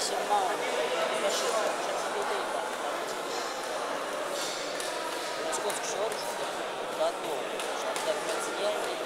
максимально. Сколько шоров? Готово. Чтобы так материально.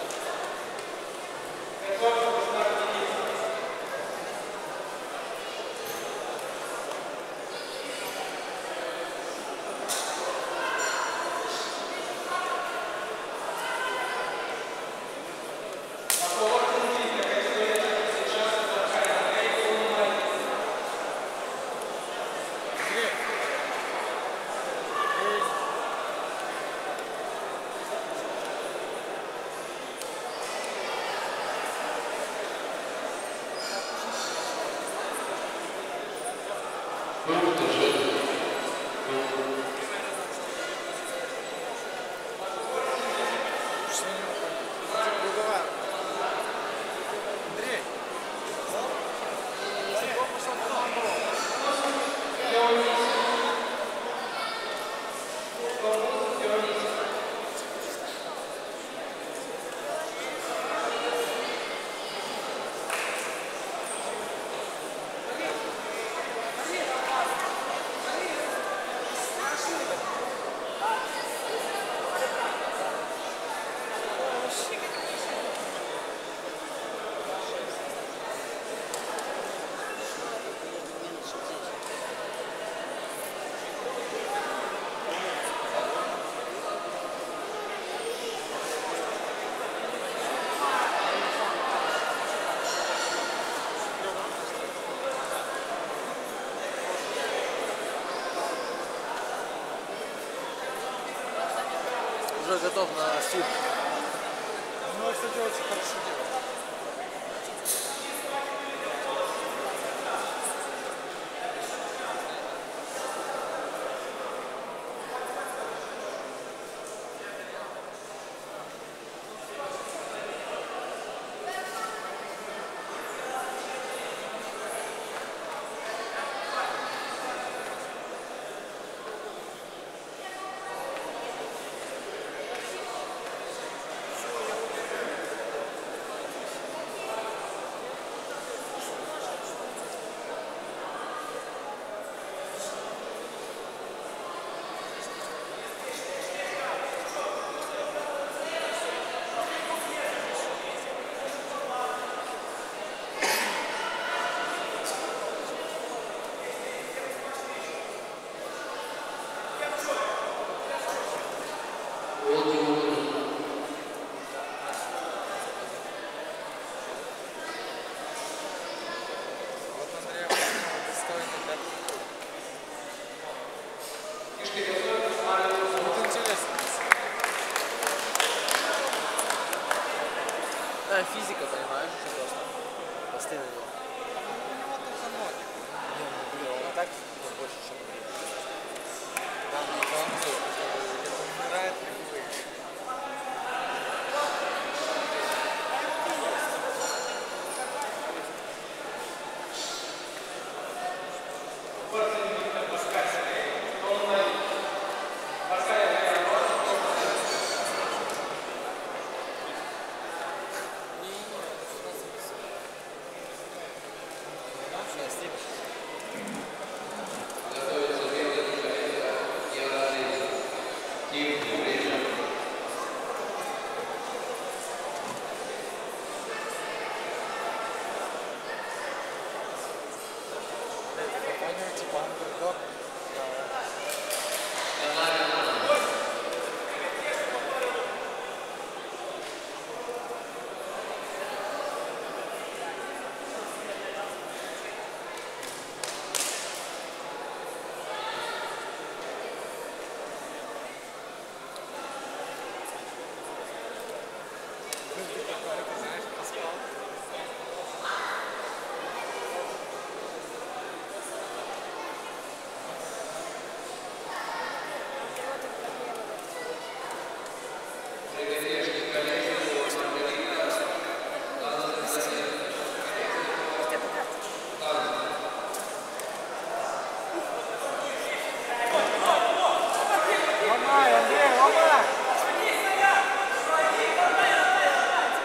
Уже готов на суп. Ну, кстати, очень хорошо делать. Да, физика, понимаешь, что просто. Посты на него. У него только ноги. Не, ну блин, он и так больше, чем блин. Да, но он умирает любых.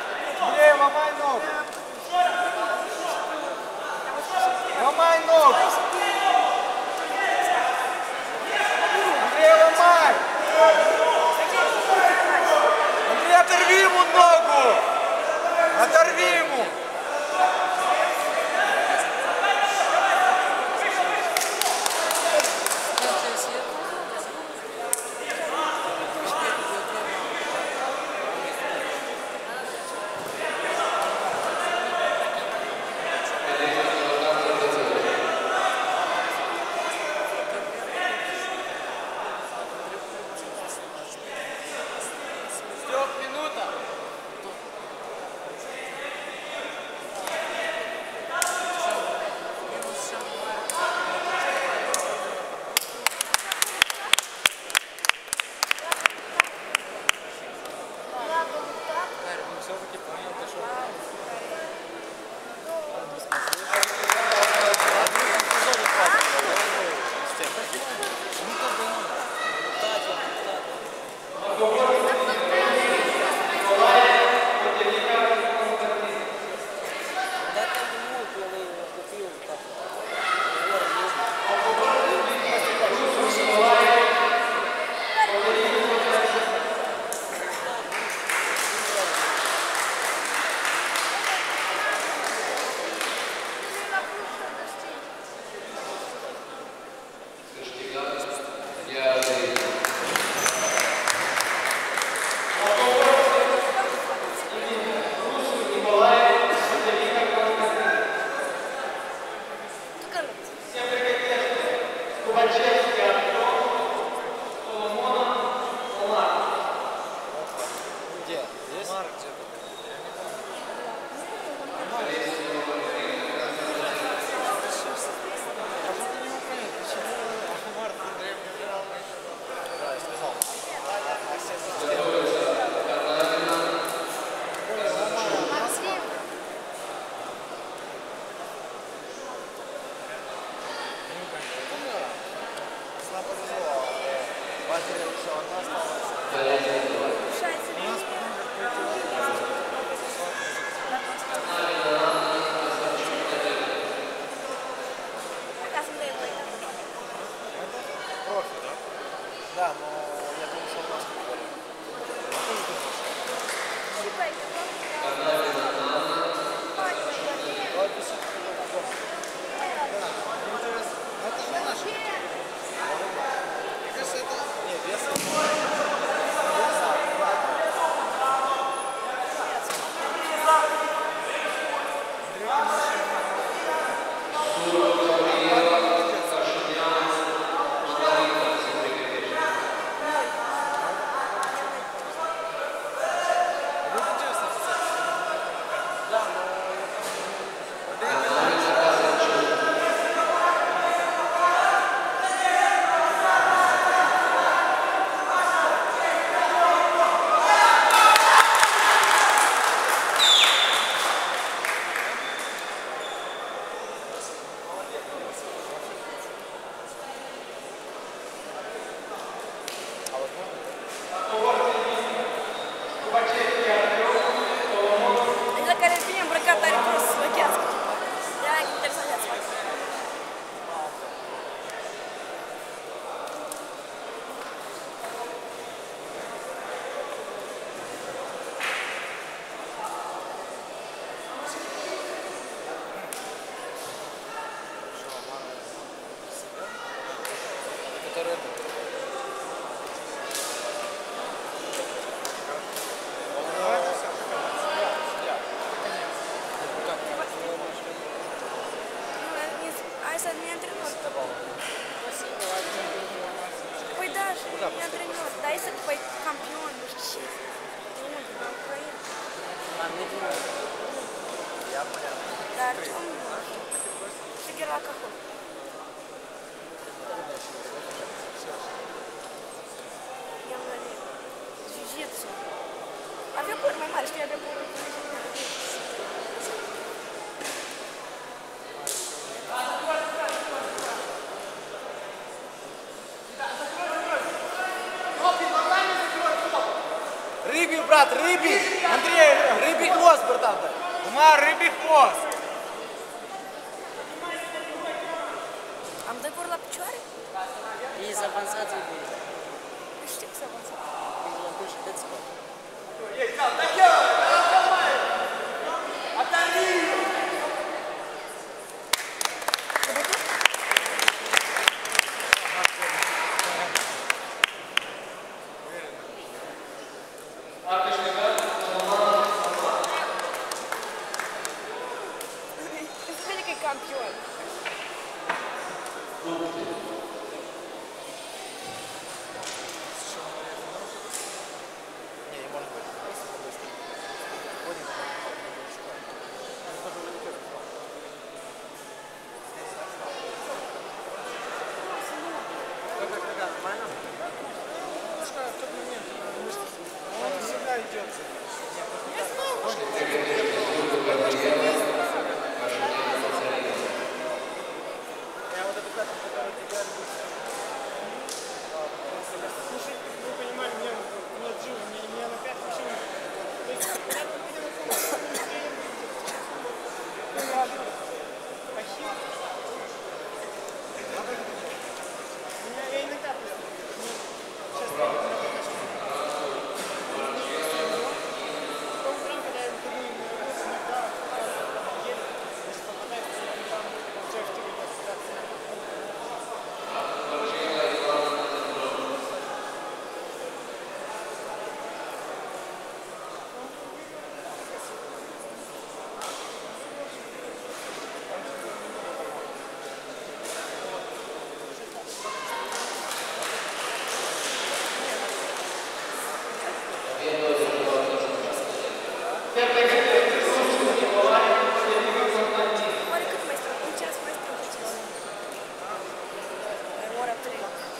Ломай ногу! Шегер алкоголь. Я владею. Jiu-jitsu. Avea păr mai mare, știi, avea păr. Рыбий, брат, рыбий! Андрей, рыбий хвост, братан! Ума, рыбий хвост! Am dat gol la picioare? Ei sunt avansați în bine. Nu știu să avansat. Ei la duș, dă-ți spate. Se vede că e campion. Не, не может быть. Ходим. Как, ребят, нормально? Немножко в тот момент мышцы. Он всегда идет. Я вот эту карту, которую тебя Слушай, вы понимали, мне Джим, меня на 5 вообще не... То есть, я видел, я иногда просто... Сейчас я не знаю, по утрам, когда я выходные на работу, иногда еле, если попадает, то там получаю 4 концентрации. Oare cât mai strâng? Un ceas mai strâng pe ceas. Ora 3.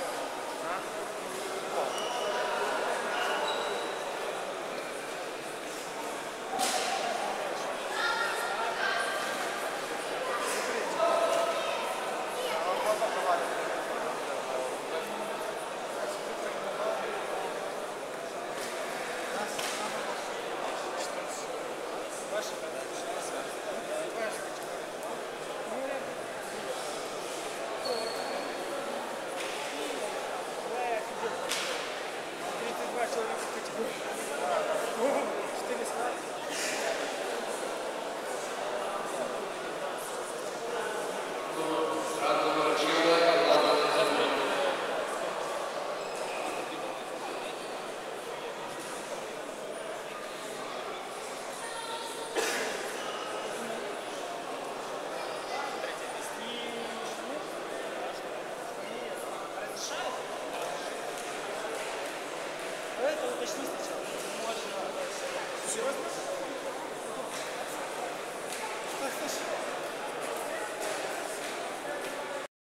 Это уточни сначала. Серьезно? Так, слушай.